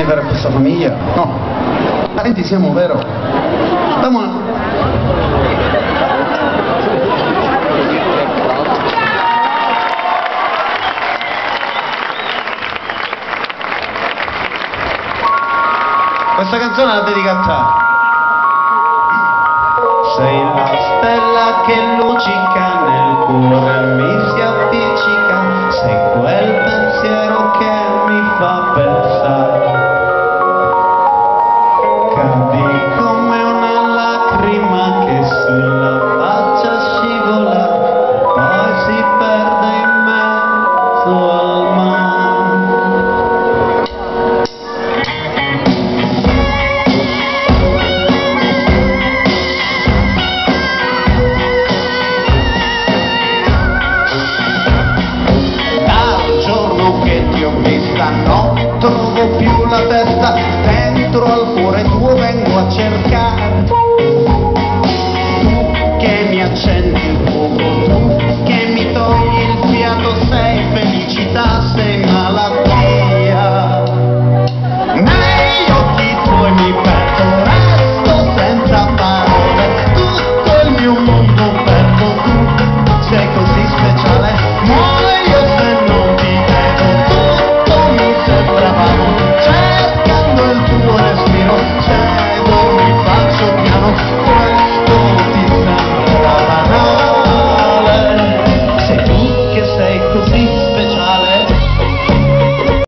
Per questa famiglia? No. Parenti siamo, vero? Dammi questa canzone la dedica a te. Sei la stella che luccica nel cuore mi si appiccica, sei quel pensiero che mi fa pensare. Cadi come una lacrima che sulla faccia scivola, poi si perde in mezzo al mare. Dal giorno che ti ho vista non trovo più la testa, dentro al cuore tuo vengo a cercare